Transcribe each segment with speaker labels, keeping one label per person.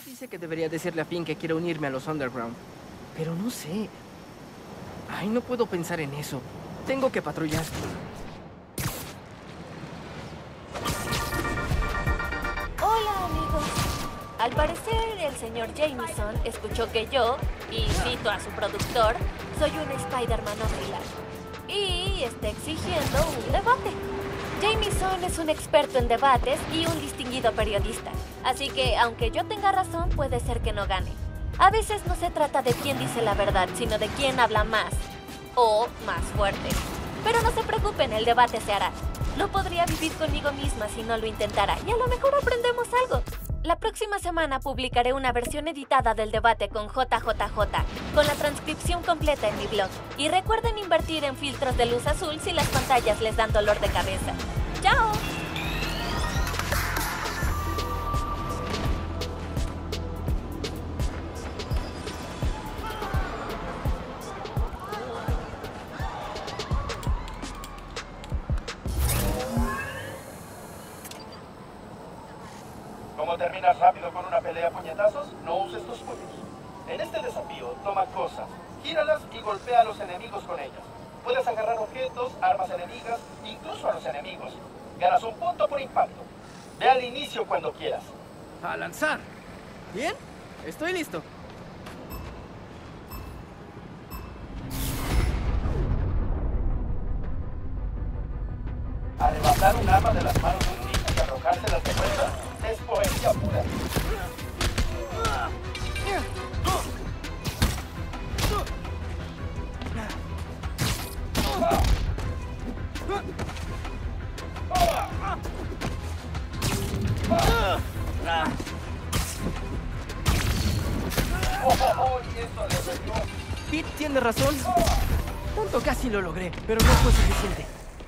Speaker 1: Dice que debería decirle a Finn que quiero unirme a los Underground. Pero no sé. Ay, no puedo pensar en eso. Tengo que patrullar.
Speaker 2: Hola, amigos. Al parecer, el señor Jameson escuchó que yo, y cito a su productor, soy un Spider-Manófila. Y está exigiendo un debate. Jameson es un experto en debates y un distinguido periodista. Así que, aunque yo tenga razón, puede ser que no gane. A veces no se trata de quién dice la verdad, sino de quién habla más. O más fuerte. Pero no se preocupen, el debate se hará. No podría vivir conmigo misma si no lo intentara, y a lo mejor aprendemos algo. La próxima semana publicaré una versión editada del debate con JJJ, con la transcripción completa en mi blog. Y recuerden invertir en filtros de luz azul si las pantallas les dan dolor de cabeza. ¡Chao!
Speaker 3: ¿Cómo terminas rápido con una pelea a puñetazos? No uses tus puños. En este desafío, toma cosas, gíralas y golpea a los enemigos con ellas. Puedes agarrar objetos, armas enemigas, incluso a los enemigos. Ganas un punto por impacto. Ve al inicio cuando quieras.
Speaker 1: ¡A lanzar! ¿Bien? Estoy listo.
Speaker 3: Arrebatar un arma de las manos de un niño y arrojárselas de vuelta es poesía pura. Y eso le dolió.
Speaker 1: Pete tiene razón. Tanto casi lo logré, pero no fue suficiente.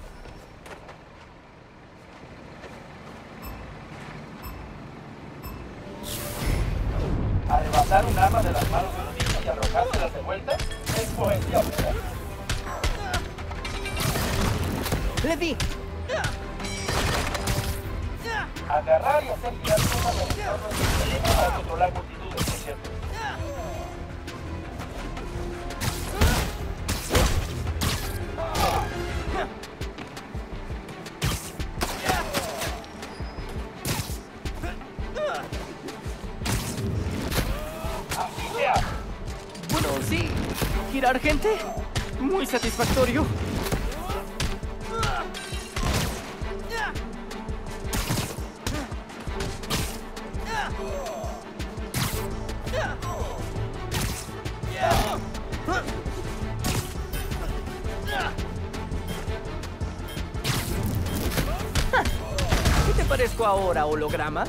Speaker 3: Arrebatar un arma de las manos de un niño y arrojárselas de vuelta es poesía pura.
Speaker 1: ¡Le di!
Speaker 3: Agarrar y hacer girar cosas en el entorno es excelente para controlar multitudes, por cierto. Así sea.
Speaker 1: Bueno, sí. ¿Girar gente? Muy satisfactorio. ¿Qué te parezco ahora, holograma?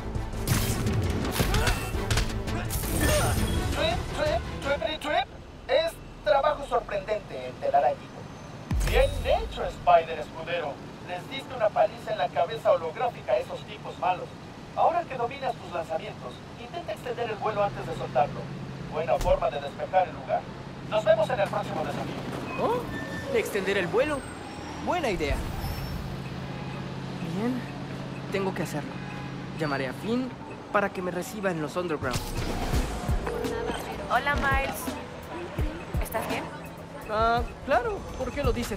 Speaker 3: Trip. Es trabajo sorprendente el telarañito. Bien hecho, Spider Escudero. Les diste una paliza en la cabeza holográfica a esos tipos malos. Ahora que dominas tus lanzamientos, intenta extender el vuelo antes de soltarlo. Buena forma de despejar el lugar. Nos vemos en el próximo desafío.
Speaker 1: ¿Oh? ¿Extender el vuelo? Buena idea. Bien, tengo que hacerlo. Llamaré a Finn para que me reciba en los Underground.
Speaker 4: Hola, Miles. ¿Estás bien?
Speaker 1: Ah, claro. ¿Por qué lo dices?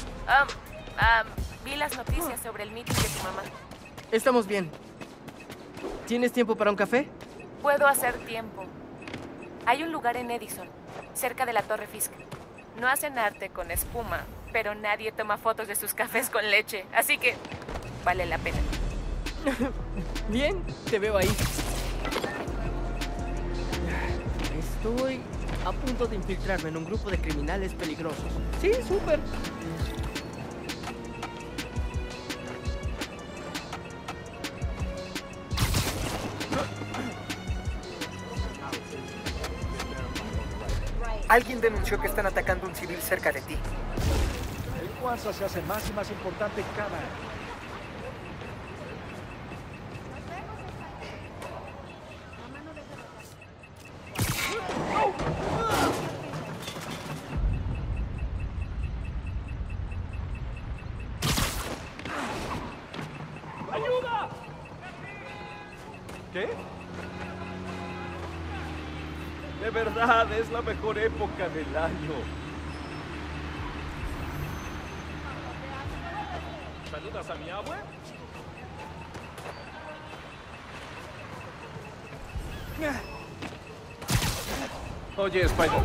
Speaker 4: Vi las noticias sobre el meeting de tu mamá.
Speaker 1: Estamos bien. ¿Tienes tiempo para un café?
Speaker 4: Puedo hacer tiempo. Hay un lugar en Edison, cerca de la Torre Fisk. No hacen arte con espuma, pero nadie toma fotos de sus cafés con leche, así que vale la pena.
Speaker 1: Bien, te veo ahí. Estoy a punto de infiltrarme en un grupo de criminales peligrosos. Sí, súper.
Speaker 5: Alguien denunció que están atacando a un civil cerca de ti.
Speaker 6: El Kwanzaa se hace más y más importante cada año.
Speaker 7: ¡Ayuda! ¿Qué? De verdad, es la mejor época del año. ¿Saludas a mi abue? Oye, Spider-Man.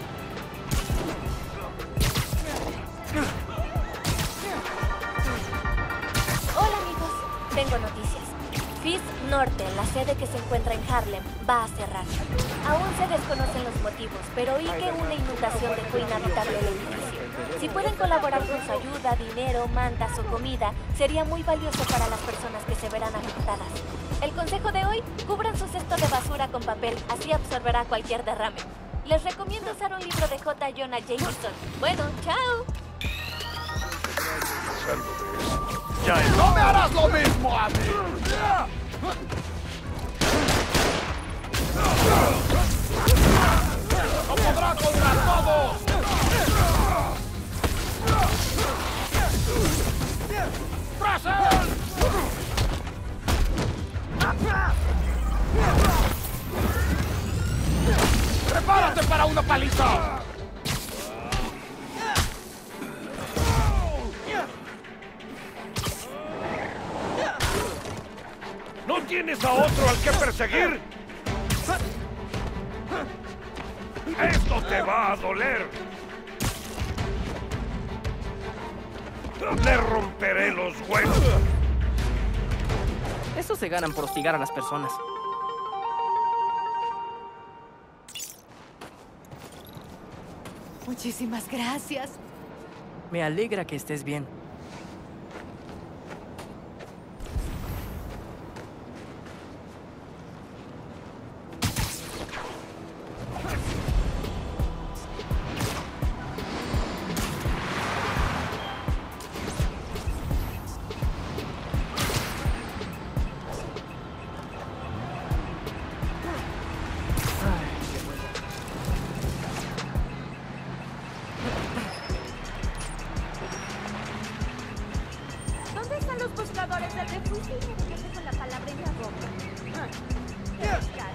Speaker 2: Hola amigos, tengo noticias. Fisk Norte, la sede que se encuentra en Harlem, va a cerrar. Aún se desconocen los motivos, pero oí que una inundación dejó inhabitable el edificio. Si pueden colaborar con su ayuda, dinero, mantas o comida, sería muy valioso para las personas que se verán afectadas. El consejo de hoy, cubran su cesto de basura con papel, así absorberá cualquier derrame. Les recomiendo usar un libro de J. Jonah Jameson. Bueno, chao.
Speaker 6: ¡No me harás lo mismo a mí! ¡No podrá contra todos! ¡Fraser! ¡Prepárate para una paliza! ¿No tienes a otro al que perseguir? ¡Esto te va a doler! ¡Le romperé los huesos!
Speaker 1: Eso se ganan por hostigar a las personas.
Speaker 8: Muchísimas gracias.
Speaker 1: Me alegra que estés bien.
Speaker 8: ¿Dónde están los buscadores del refugio? Y me quedé con la palabra en la boca. Qué descaro.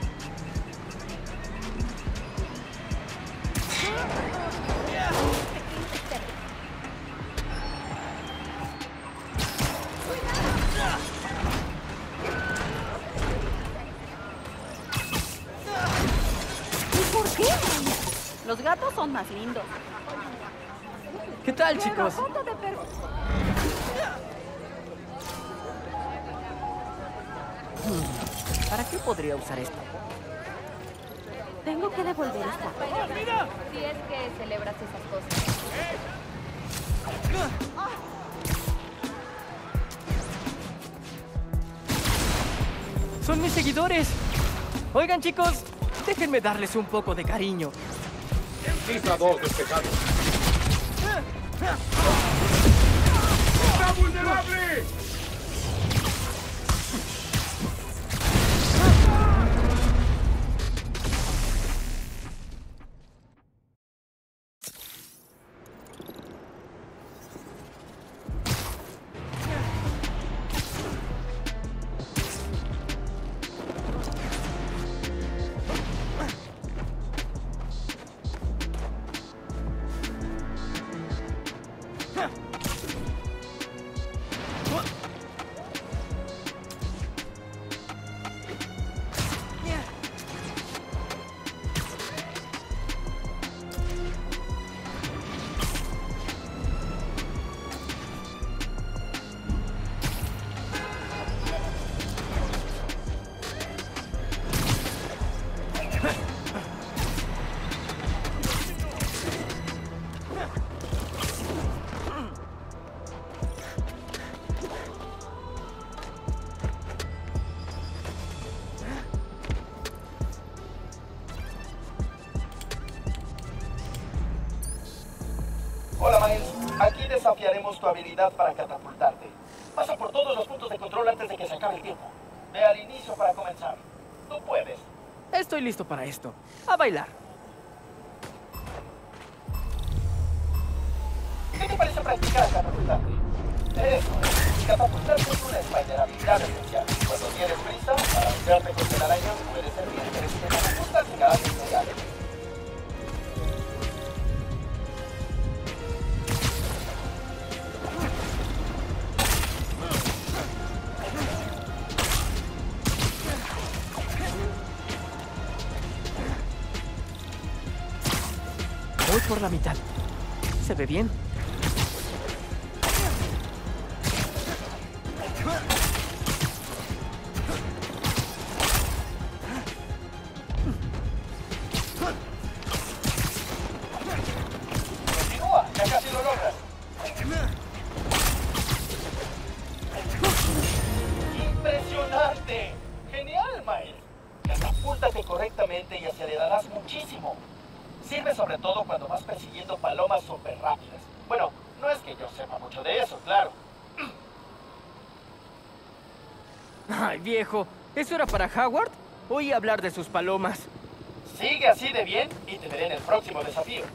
Speaker 8: ¿Y por qué? Los gatos son más lindos.
Speaker 1: ¿Qué tal, chicos?
Speaker 8: Foto de
Speaker 1: ¿Para qué podría usar esto?
Speaker 8: Tengo que devolver esta. Si es que celebras esas cosas.
Speaker 1: ¡Son mis seguidores! Oigan, chicos, déjenme darles un poco de cariño.
Speaker 6: Cifra 2 despejado. ¡Está vulnerable!
Speaker 3: Hola, Miles. Aquí desafiaremos tu habilidad para catapultarte. Pasa por todos los puntos de control antes de que se acabe el tiempo. Ve al inicio para comenzar. Tú puedes.
Speaker 1: Estoy listo para esto. A bailar.
Speaker 3: ¿Qué te parece practicar catapultarte? Eso es. Catapultarte es una Spider habilidad especial. Cuando tienes prisa para golpearte con telaraña, puede servir. Pero si te catapultas, llegarás especial.
Speaker 1: por la mitad. Se ve bien.
Speaker 3: Continúa, ya casi lo logras. ¡Impresionante! ¡Genial, Miles! Catapúltate correctamente y acelerarás muchísimo. Sirve sobre todo cuando vas persiguiendo palomas súper rápidas. Bueno, no es que yo sepa mucho de eso, claro.
Speaker 1: Ay, viejo, ¿eso era para Howard? Oí hablar de sus palomas.
Speaker 3: Sigue así de bien y te veré en el próximo desafío.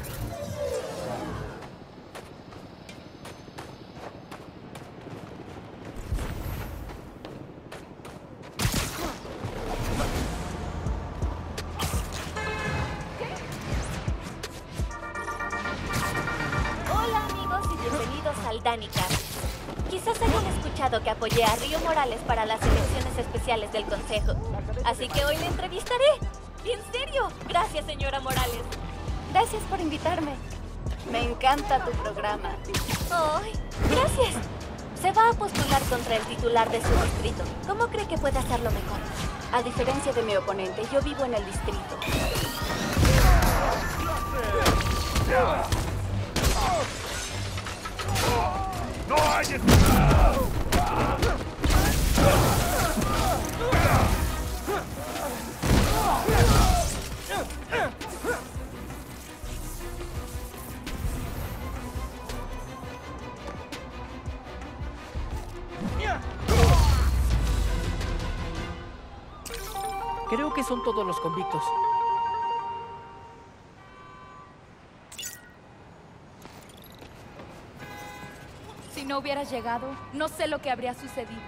Speaker 2: Hola amigos y bienvenidos al Danicast. Quizás hayan escuchado que apoyé a Río Morales para las elecciones especiales del Consejo. Así que hoy le entrevistaré. En serio. Gracias, señora Morales.
Speaker 8: Gracias por invitarme. Me encanta tu programa.
Speaker 2: ¡Ay! Gracias. Se va a postular contra el titular de su distrito. ¿Cómo cree que puede hacerlo mejor?
Speaker 8: A diferencia de mi oponente, yo vivo en el distrito.
Speaker 6: ¡No hay
Speaker 1: Creo que son todos los convictos.
Speaker 8: Si no hubieras llegado, no sé lo que habría sucedido.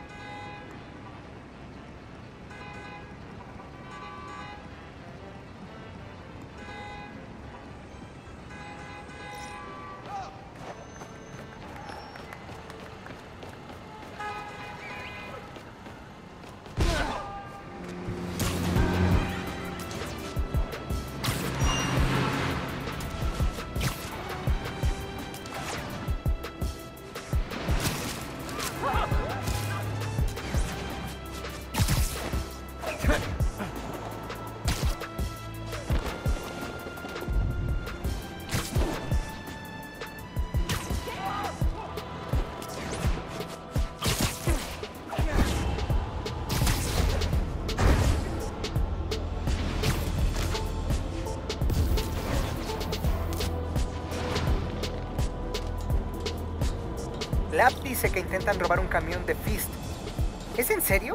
Speaker 5: Lab dice que intentan robar un camión de Fist. ¿Es en serio?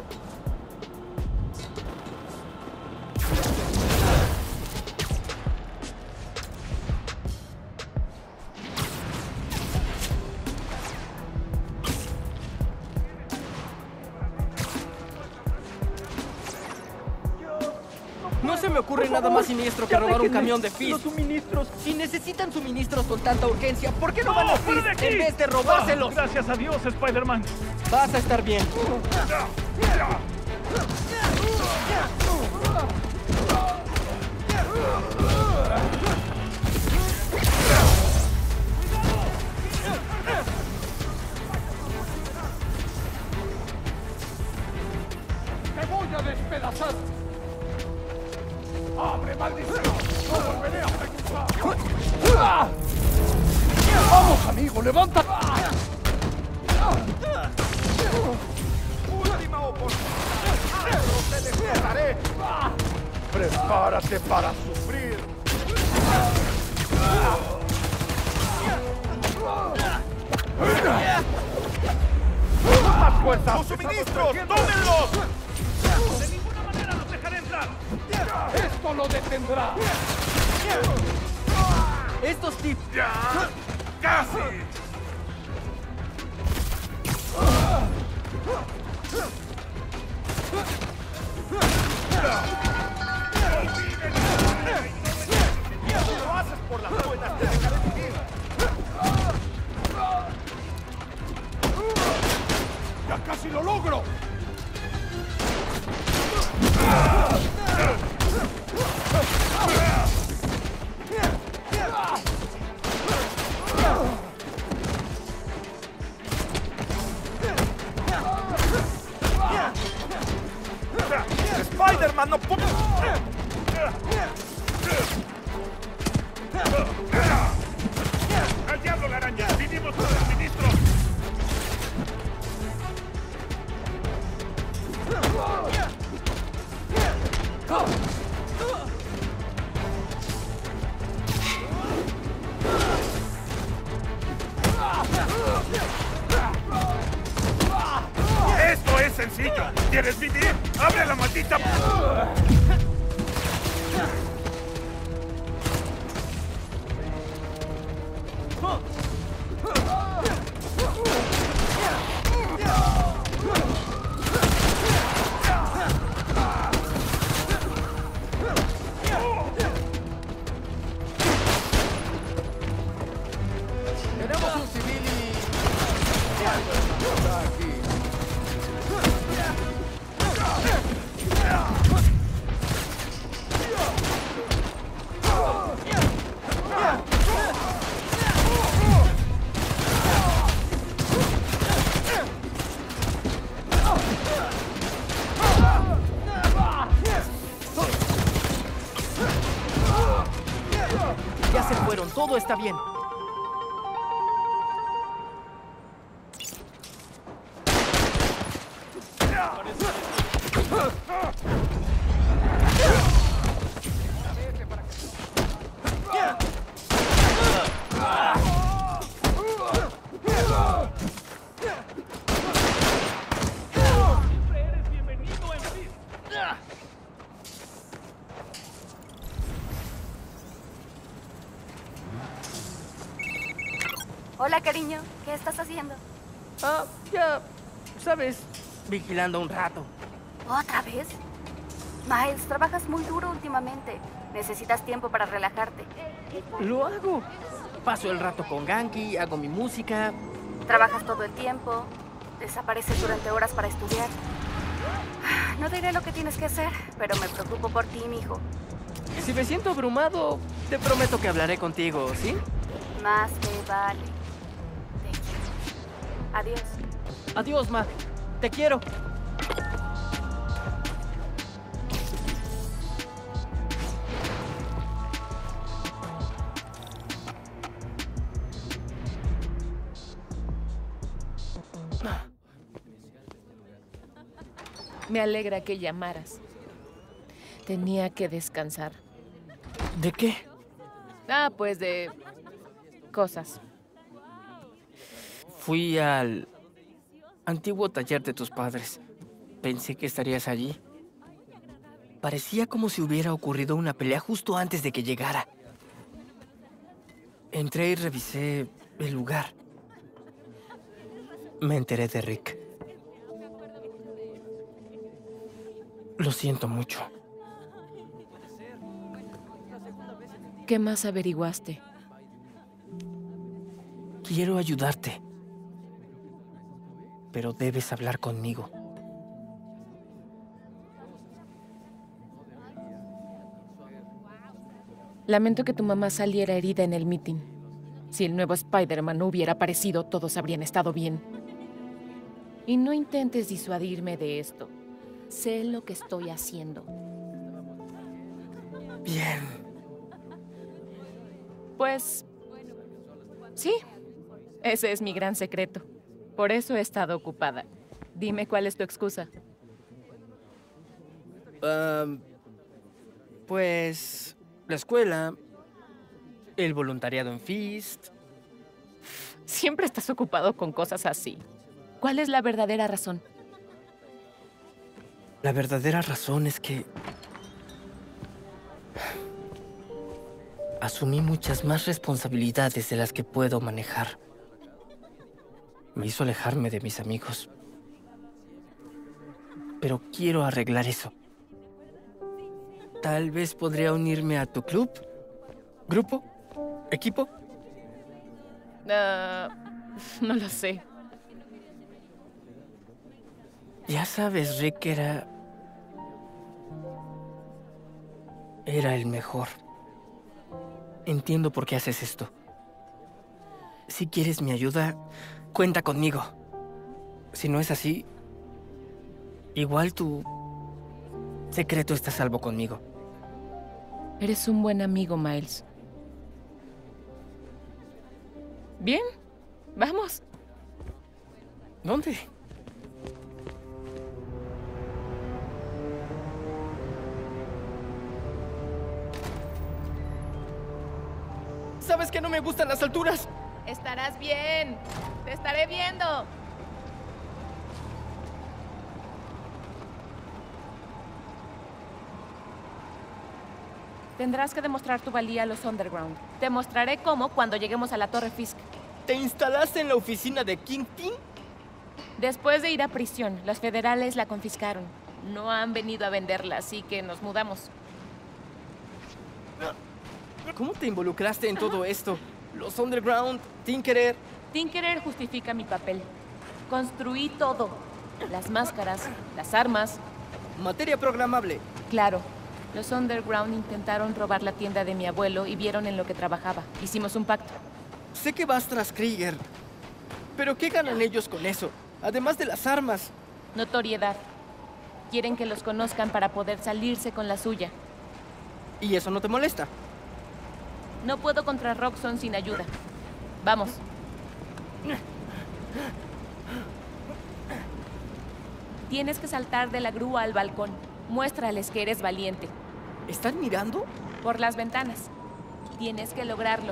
Speaker 1: No se me ocurre nada más siniestro que robar un camión de
Speaker 6: Los
Speaker 1: Fist.
Speaker 6: suministros.
Speaker 1: Si necesitan suministros con tanta urgencia, ¿por qué no van a
Speaker 6: ¡Fuera de
Speaker 1: Fist
Speaker 6: aquí!
Speaker 1: en vez de robárselos?
Speaker 6: Gracias a Dios, Spider-Man.
Speaker 1: Vas a estar bien.
Speaker 6: ¡Te voy a despedazar! ¡Abre, maldición! ¡No volveré a preguntar! ¡Vamos, amigo! ¡Levanta! ¡Última oportunidad! ¡No te desterraré! ¡Prepárate para sufrir! ¡Más fuerza! ¡Los suministros! ¡Tómenlos! ¡De ninguna manera los dejaré entrar! ¡Esto lo detendrá!
Speaker 1: Estos tips.
Speaker 6: ¡Ya! ¡Casi! Si lo haces por las buenas, te dejaré vivir. ¡Ya casi lo logro! ¿Quieres vivir? ¡Abre la maldita!
Speaker 1: Tenemos un civil y... Ya se fueron, todo está bien.
Speaker 8: Hola, cariño. ¿Qué estás haciendo?
Speaker 1: Ya, sabes, vigilando un rato.
Speaker 8: ¿Otra vez? Miles, trabajas muy duro últimamente. Necesitas tiempo para relajarte.
Speaker 1: Lo hago. Paso el rato con Ganke, hago mi música.
Speaker 8: Trabajas todo el tiempo. Desapareces durante horas para estudiar. No diré lo que tienes que hacer, pero me preocupo por ti, mijo.
Speaker 1: Si me siento abrumado, te prometo que hablaré contigo, ¿sí?
Speaker 8: Más te vale. Te quiero. Adiós.
Speaker 1: Adiós, Mac. Te quiero.
Speaker 4: Me alegra que llamaras. Tenía que descansar.
Speaker 1: ¿De qué?
Speaker 4: Pues de... cosas.
Speaker 1: Fui al antiguo taller de tus padres. Pensé que estarías allí. Parecía como si hubiera ocurrido una pelea justo antes de que llegara. Entré y revisé el lugar. Me enteré de Rick. Lo siento mucho.
Speaker 4: ¿Qué más averiguaste?
Speaker 1: Quiero ayudarte. Pero debes hablar conmigo.
Speaker 4: Lamento que tu mamá saliera herida en el meeting. Si el nuevo Spider-Man no hubiera aparecido, todos habrían estado bien. Y no intentes disuadirme de esto. Sé lo que estoy haciendo.
Speaker 1: Bien.
Speaker 4: Pues... sí. Ese es mi gran secreto. Por eso he estado ocupada. Dime cuál es tu excusa.
Speaker 1: Pues... la escuela... el voluntariado en Fist...
Speaker 4: Siempre estás ocupado con cosas así. ¿Cuál es la verdadera razón?
Speaker 1: La verdadera razón es que... asumí muchas más responsabilidades de las que puedo manejar. Me hizo alejarme de mis amigos. Pero quiero arreglar eso. Tal vez podría unirme a tu club, grupo, equipo.
Speaker 4: No lo sé.
Speaker 1: Ya sabes, Rick era el mejor. Entiendo por qué haces esto. Si quieres mi ayuda, cuenta conmigo. Si no es así, igual tu secreto está a salvo conmigo.
Speaker 4: Eres un buen amigo, Miles. Bien, vamos.
Speaker 1: ¿Dónde? ¿Sabes que no me gustan las alturas?
Speaker 4: Estarás bien. Te estaré viendo. Tendrás que demostrar tu valía a los Underground. Te mostraré cómo cuando lleguemos a la Torre Fisk.
Speaker 1: ¿Te instalaste en la oficina de Kingpin?
Speaker 4: Después de ir a prisión, los federales la confiscaron. No han venido a venderla, así que nos mudamos.
Speaker 1: ¿Cómo te involucraste en todo esto? Los Underground, Tinkerer...
Speaker 4: Tinkerer justifica mi papel. Construí todo. Las máscaras, las armas.
Speaker 1: Materia programable.
Speaker 4: Claro. Los Underground intentaron robar la tienda de mi abuelo y vieron en lo que trabajaba. Hicimos un pacto.
Speaker 1: Sé que vas tras Krieger. Pero ¿qué ganan ellos con eso? Además de las armas.
Speaker 4: Notoriedad. Quieren que los conozcan para poder salirse con la suya.
Speaker 1: ¿Y eso no te molesta?
Speaker 4: No puedo contra Roxxon sin ayuda. Vamos. Tienes que saltar de la grúa al balcón. Muéstrales que eres valiente.
Speaker 1: ¿Están mirando?
Speaker 4: Por las ventanas. Tienes que lograrlo.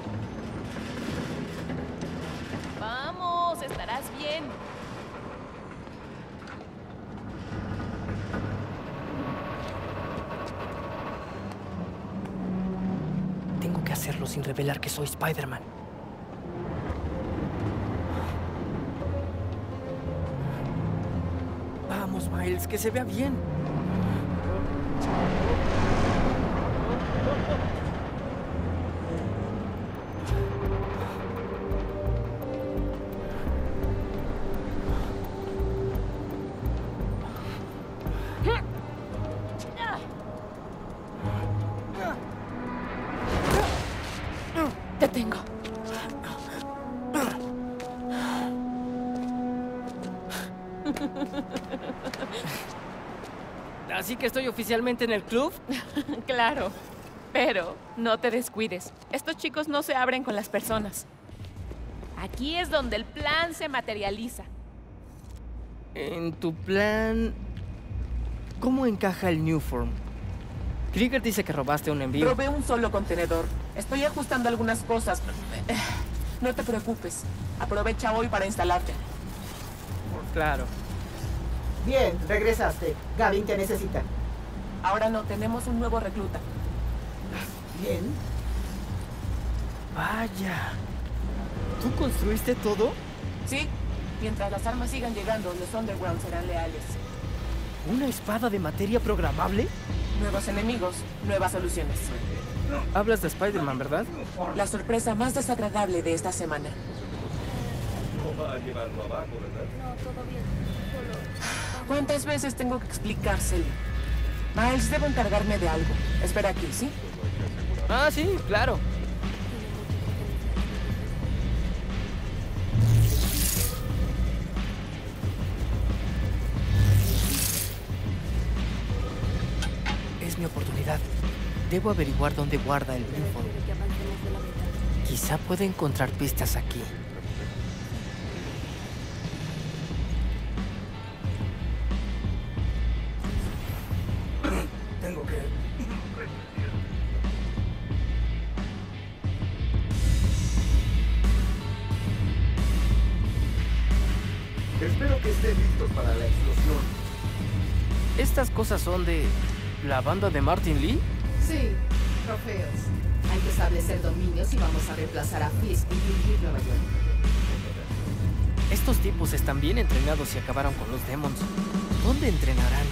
Speaker 4: ¡Vamos! Estarás bien.
Speaker 1: Tengo que hacerlo sin revelar que soy Spider-Man. Vamos, Miles, que se vea bien.
Speaker 4: Te tengo.
Speaker 1: ¿Así que estoy oficialmente en el club?
Speaker 4: Claro. Pero no te descuides. Estos chicos no se abren con las personas. Aquí es donde el plan se materializa.
Speaker 1: En tu plan... ¿Cómo encaja el Newform? Krieger dice que robaste un envío.
Speaker 9: Robé un solo contenedor. Estoy ajustando algunas cosas. No te preocupes. Aprovecha hoy para instalarte.
Speaker 1: Claro.
Speaker 5: Bien, regresaste. Gavin te necesita.
Speaker 9: Ahora no, tenemos un nuevo recluta.
Speaker 5: Bien.
Speaker 1: Vaya. ¿Tú construiste todo?
Speaker 9: Sí. Mientras las armas sigan llegando, los Underground serán leales.
Speaker 1: ¿Una espada de materia programable?
Speaker 9: Nuevos enemigos, nuevas soluciones.
Speaker 1: Hablas de Spider-Man, ¿verdad?
Speaker 9: La sorpresa más desagradable de esta semana.
Speaker 7: No va a llevarlo abajo, ¿verdad?
Speaker 2: No, todo bien.
Speaker 9: ¿Cuántas veces tengo que explicárselo? Miles, debo encargarme de algo. Espera aquí, ¿sí?
Speaker 1: Ah, sí, claro. Es mi oportunidad. Debo averiguar dónde guarda el Newform. Quizá pueda encontrar pistas aquí. Tengo que...
Speaker 6: Espero que estén listos para la explosión.
Speaker 1: ¿Estas cosas son de la banda de Martin Lee?
Speaker 10: Sí, trofeos. Hay que establecer dominios y vamos a reemplazar a Fisk y dirigir Nueva York.
Speaker 1: Estos tipos están bien entrenados y acabaron con los Demons. ¿Dónde entrenarán?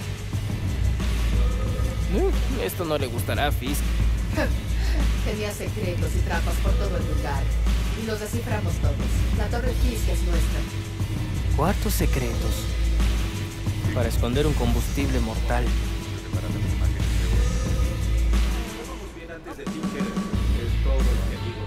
Speaker 1: Esto no le gustará a Fisk.
Speaker 10: Tenía secretos y trampas por todo el lugar. Y los desciframos todos. La Torre Fisk es nuestra.
Speaker 1: Cuartos secretos. Para esconder un combustible mortal.
Speaker 7: Vamos bien antes de Tinkerer. Es todo lo que digo.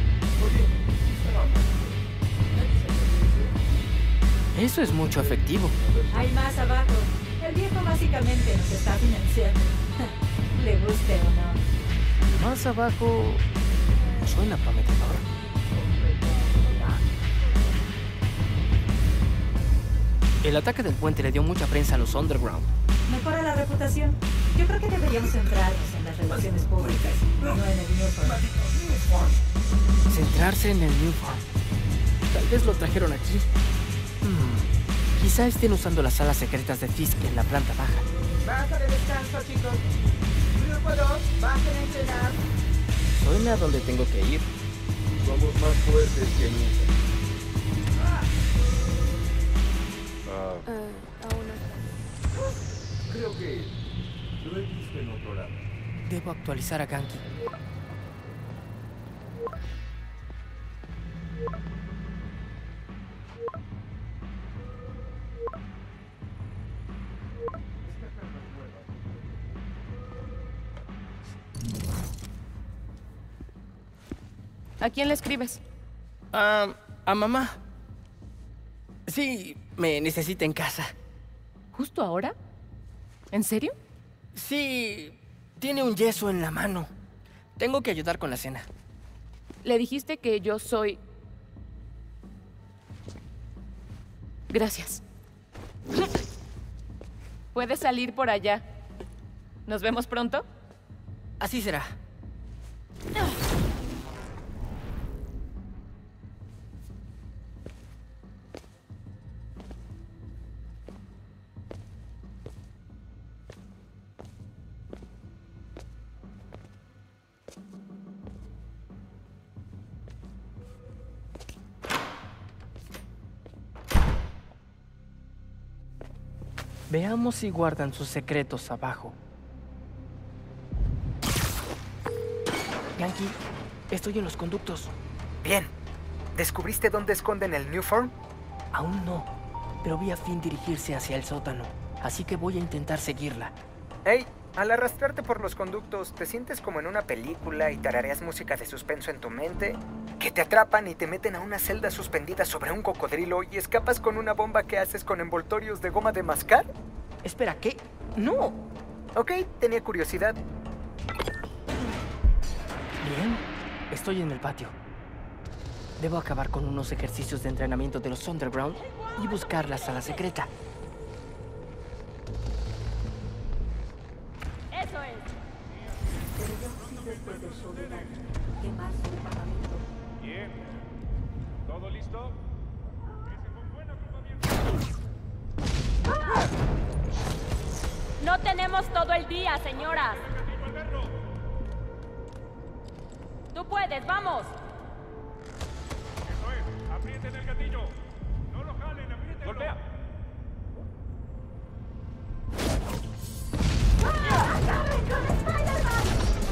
Speaker 1: Eso es mucho efectivo.
Speaker 11: Hay más abajo. El viejo básicamente nos está financiando. Le guste o no.
Speaker 1: Más abajo... suena prometedor. El ataque del puente le dio mucha prensa a los Underground.
Speaker 11: Mejora la reputación. Yo creo que deberíamos centrarnos en las relaciones públicas, no en el Newform.
Speaker 1: Centrarse en el Newform. Tal vez lo trajeron aquí. Quizá estén usando las salas secretas de Fisk en la planta baja.
Speaker 5: Baja de descanso, chicos.
Speaker 11: todos, bajen a entrenar.
Speaker 1: Suena donde tengo que ir.
Speaker 7: Somos más fuertes que nunca.
Speaker 4: Aún no.
Speaker 7: Creo que lo he visto en otro lado.
Speaker 1: Debo actualizar a Ganke.
Speaker 4: ¿A quién le escribes?
Speaker 1: A mamá. Sí, me necesita en casa.
Speaker 4: ¿Justo ahora? ¿En serio?
Speaker 1: Sí, tiene un yeso en la mano. Tengo que ayudar con la cena.
Speaker 4: Le dijiste que yo soy... Gracias. Puedes salir por allá. ¿Nos vemos pronto?
Speaker 1: Así será. Veamos si guardan sus secretos abajo. Ganke, estoy en los conductos.
Speaker 5: Bien. ¿Descubriste dónde esconden el Nuform?
Speaker 1: Aún no, pero vi a Finn dirigirse hacia el sótano, así que voy a intentar seguirla.
Speaker 5: Hey, al arrastrarte por los conductos, ¿te sientes como en una película y tarareas música de suspenso en tu mente? ¿Que te atrapan y te meten a una celda suspendida sobre un cocodrilo y escapas con una bomba que haces con envoltorios de goma de mascar?
Speaker 1: Espera, ¿qué? ¡No!
Speaker 5: Ok, tenía curiosidad.
Speaker 1: Bien, estoy en el patio. Debo acabar con unos ejercicios de entrenamiento de los Underground y buscar la sala secreta.
Speaker 2: Eso es.
Speaker 6: Bien. ¿Todo listo? Ese fue un buen agrupamiento.
Speaker 2: No tenemos todo el día, señoras. Tú puedes, vamos.
Speaker 6: Eso es. Aprieten el gatillo. No lo jalen, aprieten. Golpea.
Speaker 11: ¡Acaben con Spider-Man!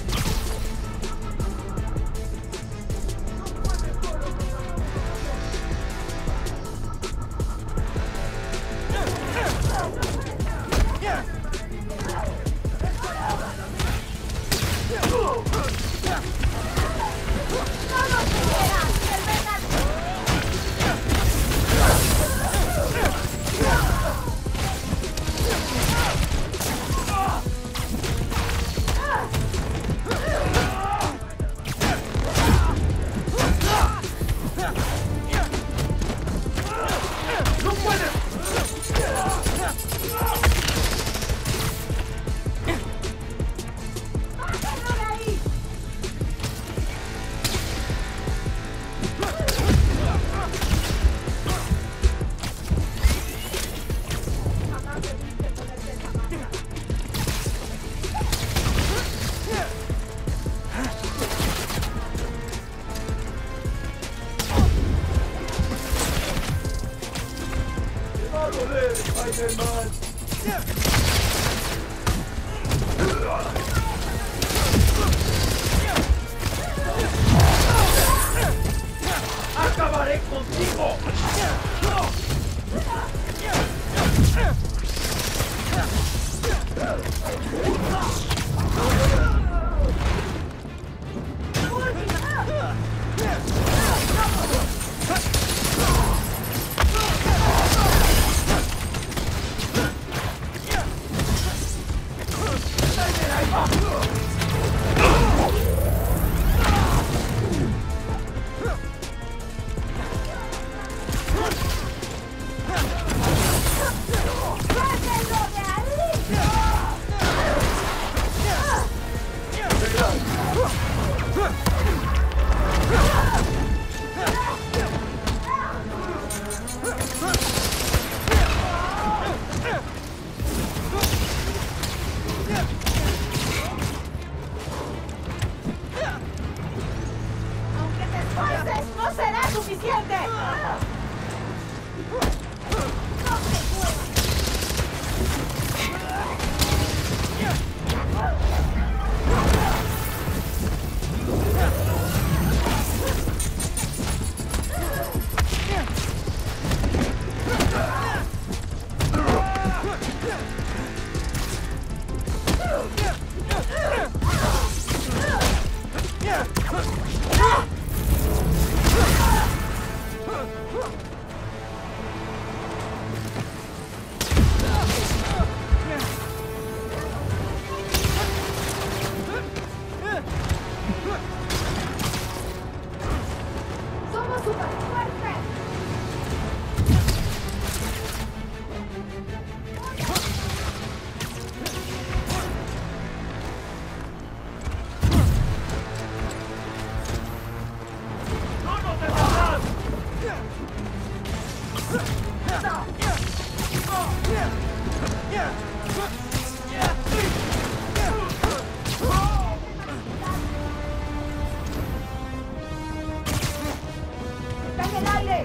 Speaker 6: ¡Acabaré contigo!
Speaker 11: suficiente!
Speaker 10: ¡Somos super fuertes! ¡Está en el aire!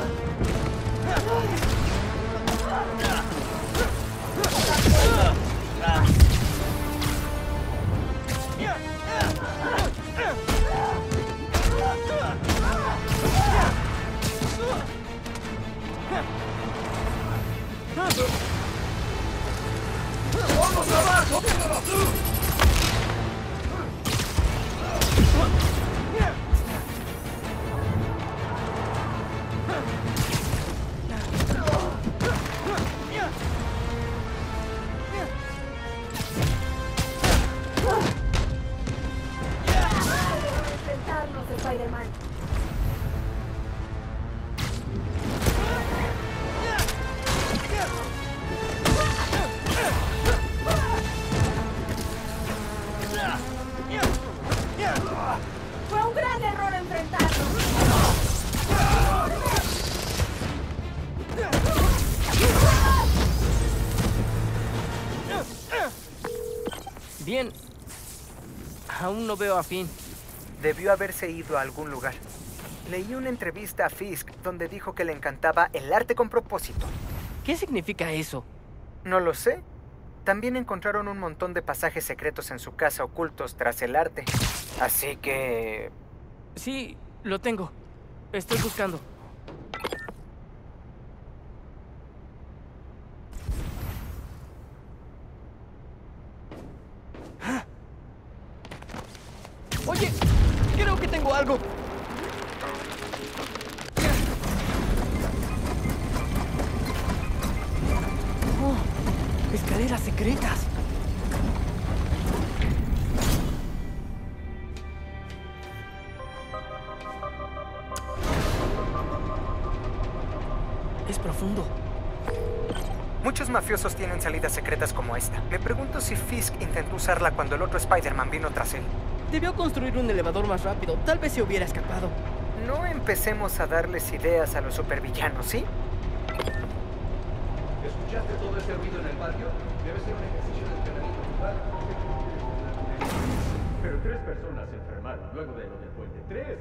Speaker 10: Enfrentarnos, Spider-Man. Fue un gran error enfrentarnos.
Speaker 1: Bien. Aún no veo a Finn.
Speaker 5: Debió haberse ido a algún lugar. Leí una entrevista a Fisk donde dijo que le encantaba el arte con propósito.
Speaker 1: ¿Qué significa eso?
Speaker 5: No lo sé. También encontraron un montón de pasajes secretos en su casa ocultos tras el arte. Así que...
Speaker 1: Sí, lo tengo. Estoy buscando. Oye, creo que tengo algo. Oh, escaleras secretas. Es profundo.
Speaker 5: Muchos mafiosos tienen salidas secretas como esta. Me pregunto si Fisk intentó usarla cuando el otro Spider-Man vino tras él.
Speaker 1: Debió construir un elevador más rápido. Tal vez se hubiera escapado.
Speaker 5: No empecemos a darles ideas a los supervillanos, ¿sí?
Speaker 7: ¿Escuchaste todo ese ruido en el patio? Debe ser un ejercicio de entrenamiento total. Pero 3 personas se enfermaron luego de lo del puente. ¡3!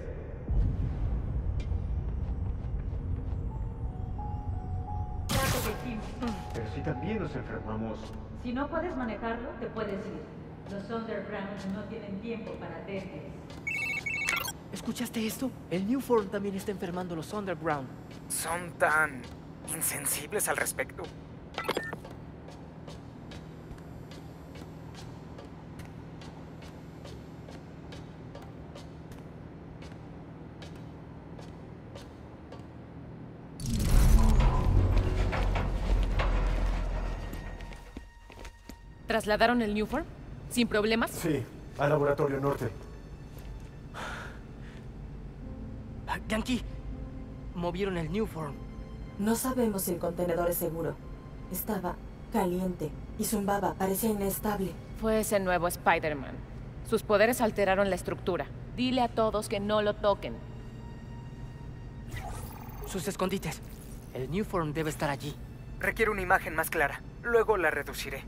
Speaker 7: Pero si también nos enfermamos.
Speaker 11: Si no puedes manejarlo, te puedes ir. Los Underground no tienen tiempo para testes.
Speaker 1: ¿Escuchaste esto? El Newform también está enfermando a los Underground.
Speaker 5: Son tan insensibles al respecto.
Speaker 4: ¿Trasladaron el Newform? ¿Sin problemas?
Speaker 6: Sí, al laboratorio norte.
Speaker 1: Yankee, movieron el Newform.
Speaker 12: No sabemos si el contenedor es seguro. Estaba caliente y zumbaba, parecía inestable.
Speaker 4: Fue ese nuevo Spider-Man. Sus poderes alteraron la estructura. Dile a todos que no lo toquen.
Speaker 1: Sus escondites. El Newform debe estar allí.
Speaker 5: Requiere una imagen más clara. Luego la reduciré.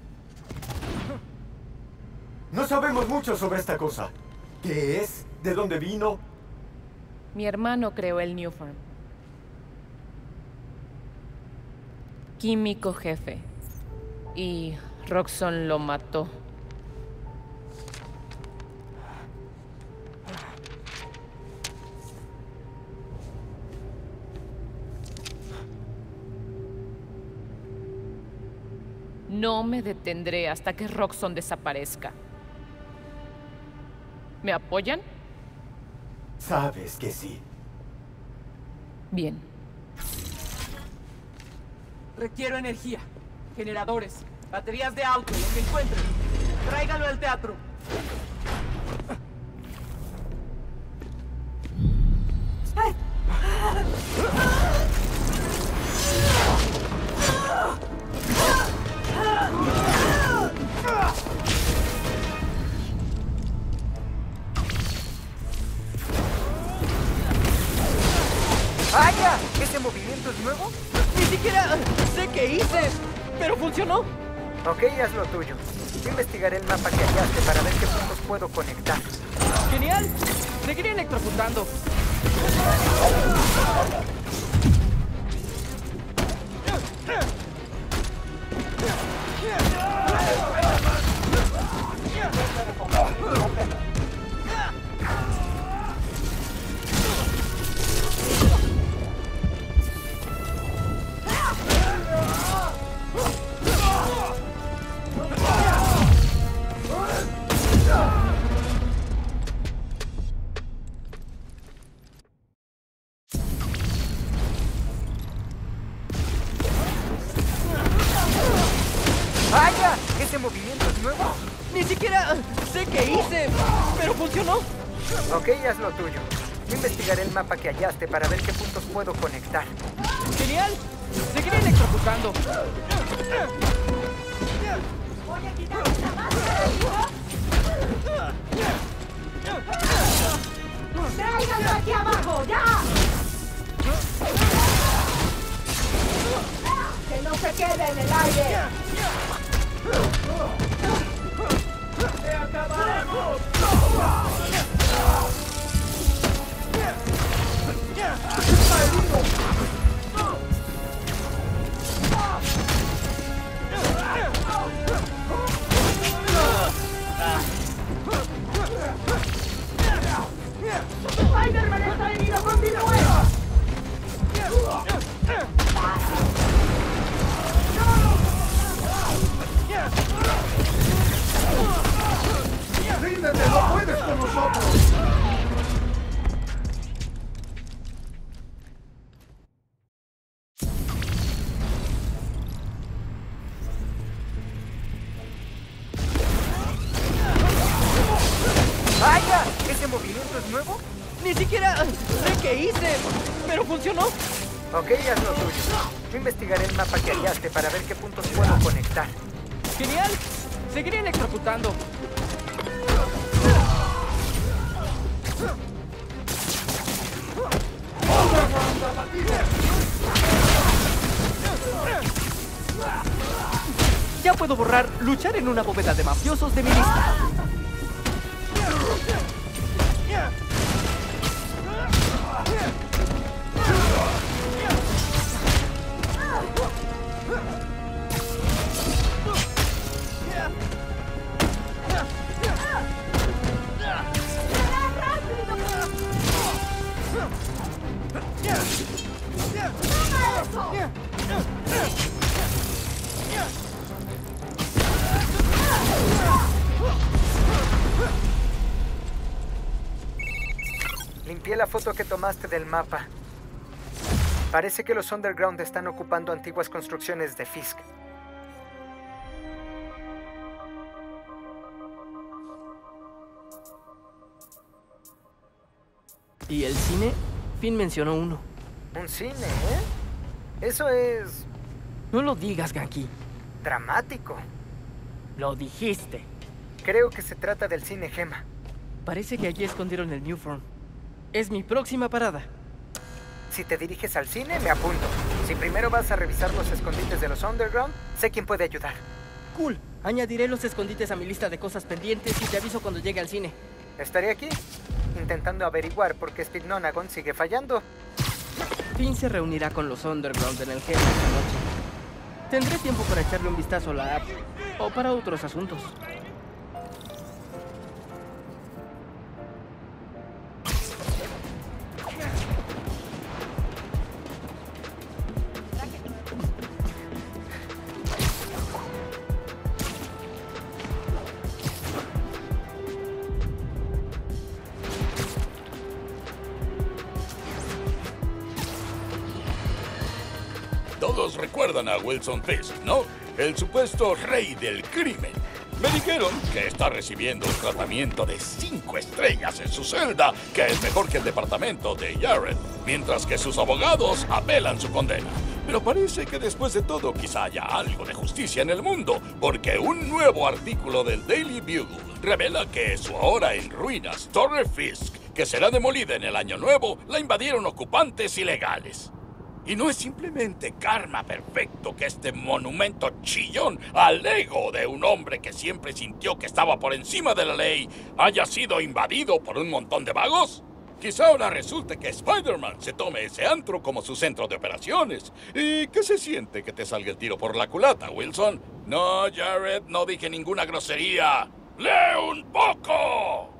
Speaker 6: No sabemos mucho sobre esta cosa. ¿Qué es? ¿De dónde vino?
Speaker 4: Mi hermano creó el Newform. químico jefe. Y Roxxon lo mató. No me detendré hasta que Roxxon desaparezca. ¿Me apoyan?
Speaker 13: Sabes que sí.
Speaker 4: Bien.
Speaker 9: Requiero energía. Generadores. Baterías de auto, lo que encuentren. Tráigalo al teatro.
Speaker 5: ¡Vaya! ¿Ese movimiento es nuevo?
Speaker 1: Ni siquiera sé qué hice, pero funcionó.
Speaker 5: Ok, haz lo tuyo. Yo investigaré el mapa que hallaste para ver qué puntos puedo conectar.
Speaker 1: ¡Genial! Seguiré electrocutando.
Speaker 5: ¡Vaya! ¿Ese movimiento es nuevo?
Speaker 1: Ni siquiera sé qué hice, pero funcionó.
Speaker 5: Ok, haz lo tuyo. Yo investigaré el mapa que hallaste para ver qué puntos puedo conectar.
Speaker 1: ¡Genial! Seguiré electrocutando.
Speaker 11: Voy a quitar esta máscara. ¡Tráiganlo aquí abajo, ya! ¡Que no se quede en el aire! ¡Te acabaremos! ¡Spider-Man está herido! ¡Continúe!
Speaker 6: ¡Ríndete! ¡No puedes con nosotros!
Speaker 5: ¡Vaya! ¿Ese movimiento es nuevo?
Speaker 1: Ni siquiera sé qué hice, pero funcionó.
Speaker 5: Ok, haz lo tuyo. Yo investigaré el mapa que hallaste para ver qué puntos puedo conectar.
Speaker 1: ¡Genial! Seguiré electrocutando. Ya puedo borrar luchar en una bóveda de mafiosos de mi lista.
Speaker 5: Limpié la foto que tomaste del mapa. Parece que los Underground están ocupando antiguas construcciones de Fisk.
Speaker 1: ¿Y el cine? Finn mencionó uno.
Speaker 5: ¿Un cine, eh? Eso es...
Speaker 1: No lo digas, Ganke.
Speaker 5: dramático.
Speaker 1: Lo dijiste.
Speaker 5: Creo que se trata del cine Gema.
Speaker 1: Parece que allí escondieron el Newform. Es mi próxima parada.
Speaker 5: Si te diriges al cine, me apunto. Si primero vas a revisar los escondites de los Underground, sé quién puede ayudar.
Speaker 1: Cool. Añadiré los escondites a mi lista de cosas pendientes y te aviso cuando llegue al cine.
Speaker 5: Estaré aquí, intentando averiguar por qué Speed Nonagon sigue fallando.
Speaker 1: Finn se reunirá con los Underground en el Gema esta noche. Tendré tiempo para echarle un vistazo a la app o para otros asuntos.
Speaker 14: Todos recuerdan a Wilson Fisk, ¿no? El supuesto rey del crimen. Me dijeron que está recibiendo un tratamiento de 5 estrellas en su celda, que es mejor que el departamento de Jared, mientras que sus abogados apelan su condena. Pero parece que después de todo quizá haya algo de justicia en el mundo, porque un nuevo artículo del Daily Bugle revela que su ahora en ruinas Torre Fisk, que será demolida en el año nuevo, la invadieron ocupantes ilegales. Y no es simplemente karma perfecto que este monumento chillón al ego de un hombre que siempre sintió que estaba por encima de la ley haya sido invadido por un montón de vagos. Quizá ahora resulte que Spider-Man se tome ese antro como su centro de operaciones. ¿Y qué se siente que te salga el tiro por la culata, Wilson? No, Jared, no dije ninguna grosería. ¡Lee un poco!